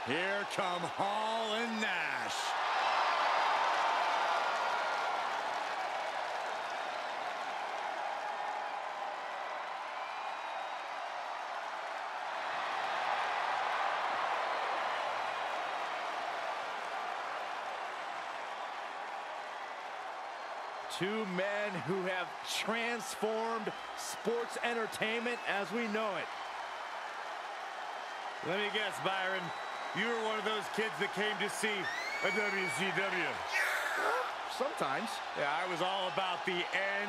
Here come Hall and Nash. Two men who have transformed sports entertainment as we know it. Let me guess, Byron. You were one of those kids that came to see a WCW. Sometimes. Yeah, I was all about the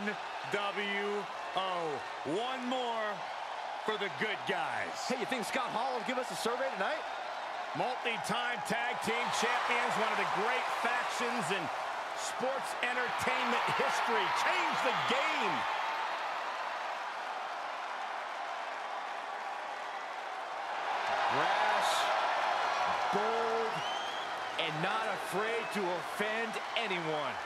NWO. One more for the good guys. Hey, you think Scott Hall will give us a survey tonight? Multi-time tag team champions, one of the great factions in sports entertainment history. Change the game. Brash, bold, and not afraid to offend anyone.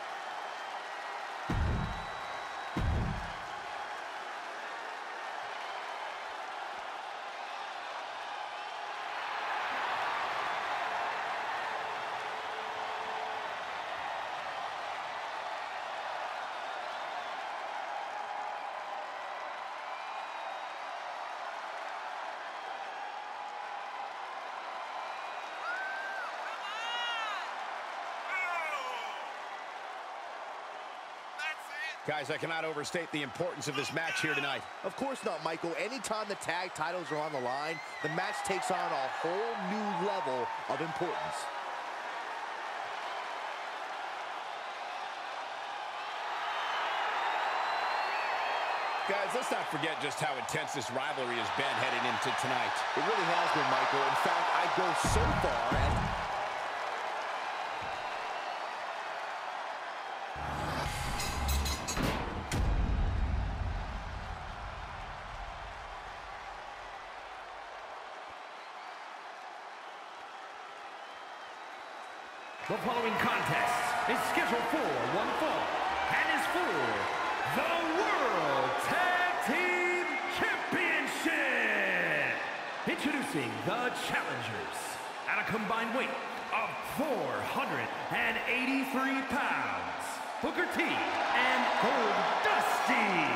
Guys, I cannot overstate the importance of this match here tonight. Of course not, Michael. Anytime the tag titles are on the line, the match takes on a whole new level of importance. Guys, let's not forget just how intense this rivalry has been heading into tonight. It really has been, Michael. In fact, I'd go so far as... The following contest is scheduled for one fall and is for the World Tag Team Championship. Introducing the challengers at a combined weight of 483 pounds, Booker T and Gold Dusty.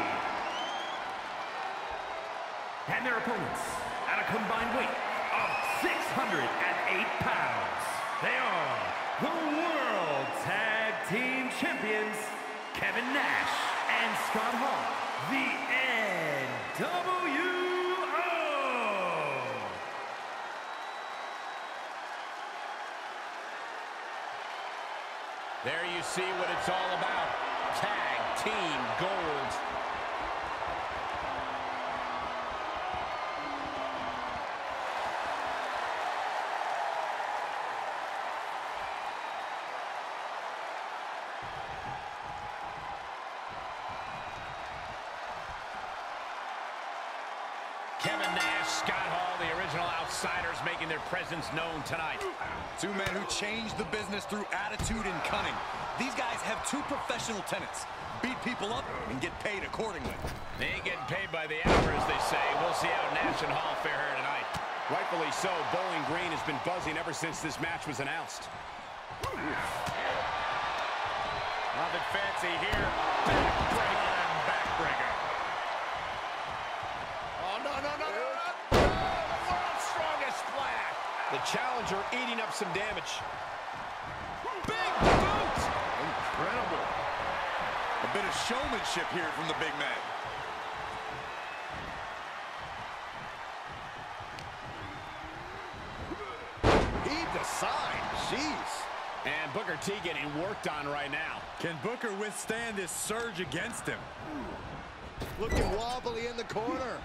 And their opponents at a combined weight of 608 pounds. They are the World Tag Team Champions, Kevin Nash and Scott Hall, the NWO. There you see what it's all about. Tag Team Gold. Kevin Nash, Scott Hall, the original outsiders making their presence known tonight. Two men who changed the business through attitude and cunning. These guys have two professional tenets: beat people up and get paid accordingly. They ain't getting paid by the hour, as they say. We'll see how Nash and Hall fare here tonight. Rightfully so, Bowling Green has been buzzing ever since this match was announced. Nothing fancy here. Backbreaker and backbreaker. Oh, no. World's strongest splash. The challenger eating up some damage. Big boot! Incredible. A bit of showmanship here from the big man. Heave the sign. Jeez. And Booker T getting worked on right now. Can Booker withstand this surge against him? Looking wobbly in the corner.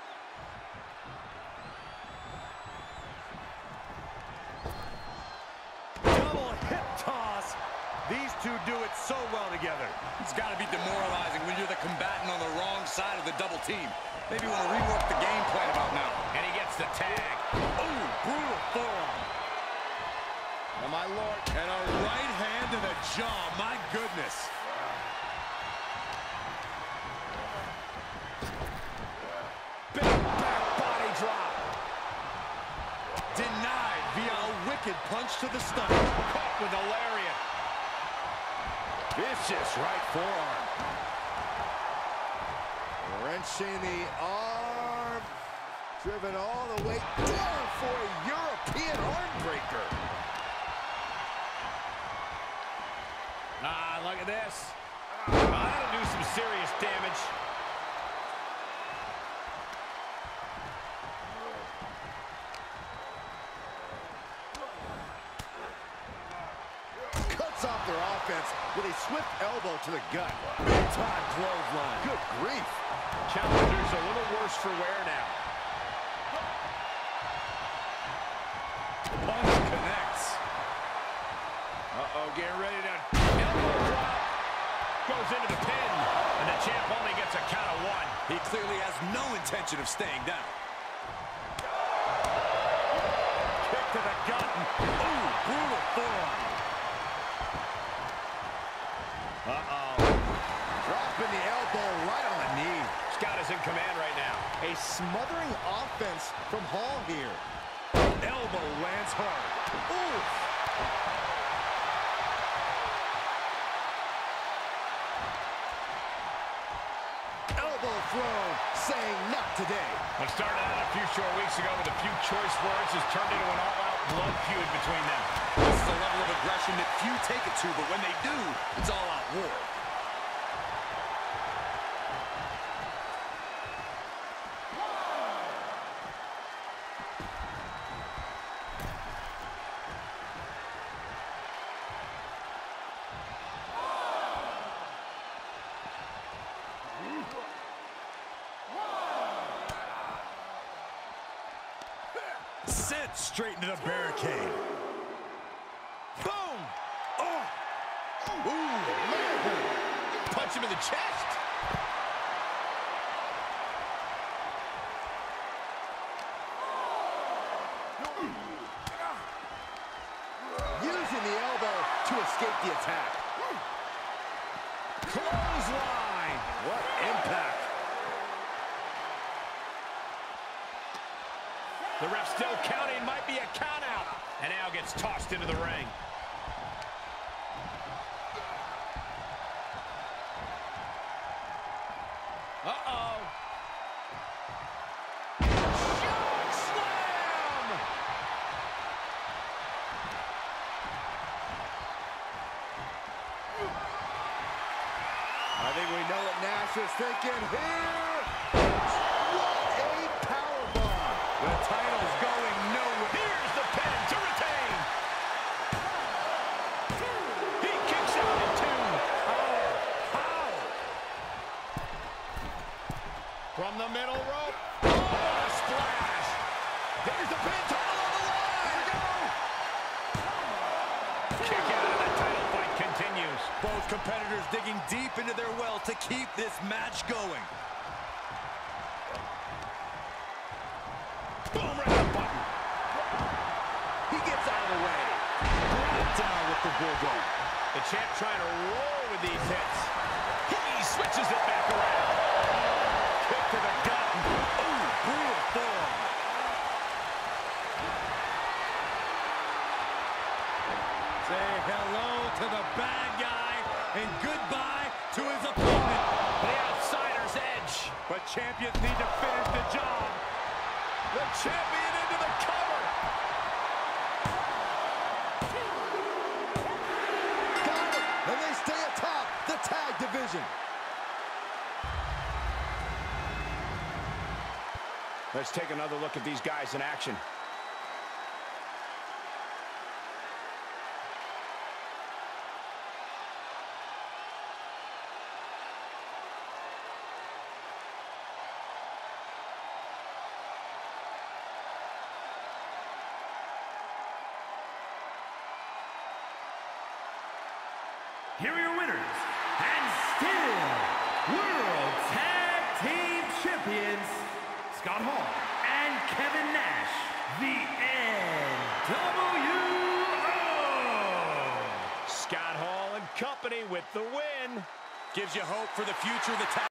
Double hip toss. These two do it so well together. It's got to be demoralizing when you're the combatant on the wrong side of the double team. Maybe want to rework the game plan about now. And he gets the tag. Ooh, brutal forearm. Oh, my Lord. And a right hand to the jaw. My goodness. Big back body drop. Denied via Wicked punch to the stomach. Caught with a lariat. Vicious right forearm. Wrenching the arm. Driven all the way down for a European arm breaker. Ah, look at this. Oh, that'll do some serious damage. Cuts off their offense with a swift elbow to the gut. Big-time clothesline. Good grief. Challenger's a little worse for wear now. Punch connects. Uh-oh, getting ready to... Elbow drop. Goes into the pin. And the champ only gets a count of one. He clearly has no intention of staying down. Kick to the gut. Ooh, brutal forearm. Uh-oh. Dropping the elbow right on the knee. Scott is in command right now. A smothering offense from Hall here. Elbow lands hard. Ooh. Elbow thrown, saying not today. What started out a few short weeks ago with a few choice words has turned into an all-out blood feud between them. This is a level of aggression that few take it to, but when they do, it's all-out war. Sent straight into the barricade. Boom! Oh! Ooh, man. Punch him in the chest. Using the elbow to escape the attack. Clothesline! What impact! The ref still counting, might be a count out. And now gets tossed into the ring. Uh-oh. Choke slam! I think we know what Nash is thinking here. What a powerbomb. The title's going nowhere. Here's the pin to retain. He kicks out in two. Oh, how? From the middle rope. Oh, what a splash. Here's the pin, title on the line. Kick out of the title fight continues. Both competitors digging deep into their well to keep this match going. Boom, right on the button. He gets out of the way. Brought down with the bulldog. The champ trying to roll with these hits. He switches it back around. Kick to the gut. Ooh, brutal forearm. Say hello to the bad guy and goodbye to his opponent. The outsider's edge. But champions need to finish the job. The champion into the cover. Got it. And they stay atop the tag division. Let's take another look at these guys in action. Here are your winners, and still World Tag Team Champions, Scott Hall and Kevin Nash, the NWO. Scott Hall and company with the win. Gives you hope for the future of the tag.